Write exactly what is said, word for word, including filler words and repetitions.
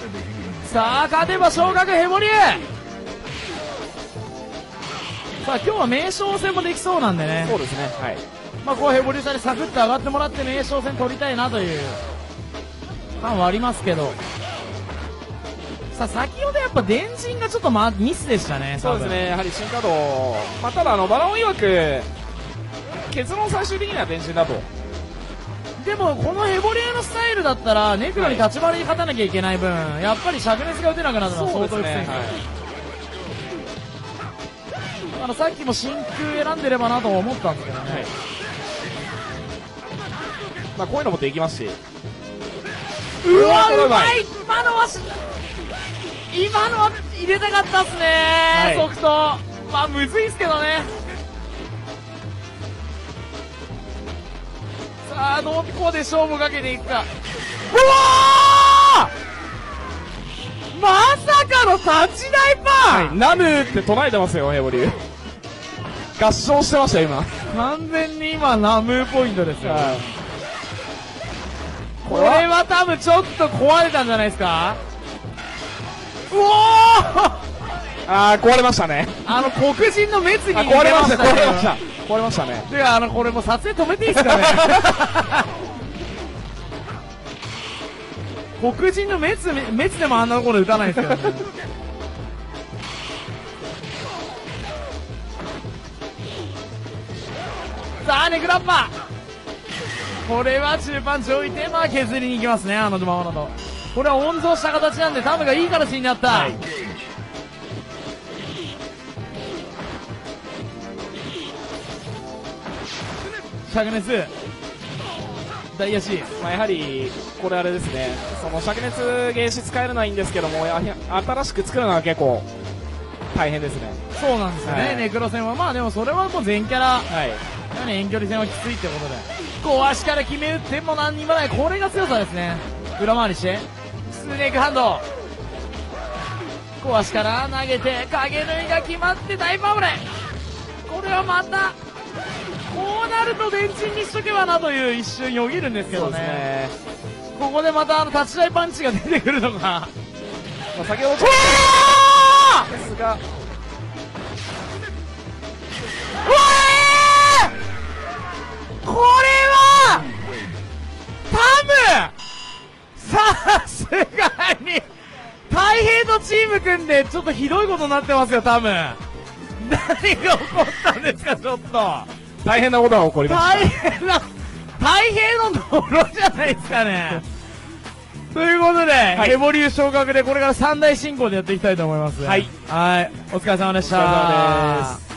さあ勝てば昇格ヘボリュー。さあ今日は名将戦もできそうなんでね。 そうですね。はい。 まあこうヘボリューさんにサクッと上がってもらって名将戦取りたいなという感はありますけど。さあ先ほどやっぱ電人がちょっと、ま、ミスでしたね。 そうですね。やはり新カード、まあ、ただあのバラモン曰く結論最終的には電人だと。 でもこのヘボリューのスタイルだったらネクロに立ち回りに勝たなきゃいけない分、やっぱり灼熱が打てなくなるのは相当不戦、あのさっきも真空選んでればなと思ったんですけどね、はい、 まあこういうのもできますし。 うわうまい。今のは今のは入れたかったっすね、はい、ソフト。まあむずいっすけどね。さあどこで勝負かけていくか。うわー、まさかのタッチダイパー、 はい、ナムーって唱えてますよヘボリュー。合唱してました今。 完全に今ナムーポイントですよ、はい、これは多分ちょっと壊れたんじゃないですか。うおーあー壊れましたね。 あの黒人の滅に壊れました壊れました壊れましたね。 てかあのこれもう撮影止めていいですかね黒人の滅滅でもあんなところで打たないですけどねさあネクラッパー、これは中パンチ置いてまあ削りに行きますね。あのままだとこれは温存した形なんでタムがいい形になった、はい、灼熱大足、 まあ、やはりこれあれですね、その灼熱原子使えるのはいいんですけども、や新しく作るのは結構大変ですね。 そうなんですよね、はい、ネクロ戦は。まあでもそれはもう全キャラ、 はい、 遠距離戦はきついってことで、こう足から決め打っても何にもない、これが強さですね。裏回りしてスネークハンド、こう足から投げて影縫いが決まって大パワーレ、これはまたこうなると電池にしとけばなという一瞬よぎるんですけど ね, ねここでまたあの立ち台パンチが出てくるのが、まあ、先ほどですが、うわー、これはタムさすがに太平とチーム組んでちょっとひどいことになってますよ。タム何が起こったんですか。ちょっと大変なことが起こりました。 大変な太平の泥じゃないですかねということで、はい、ヘボリュー昇格でこれから三大進行でやっていきたいと思います。 はい、 はい、お疲れ様でした。 お疲れ様です。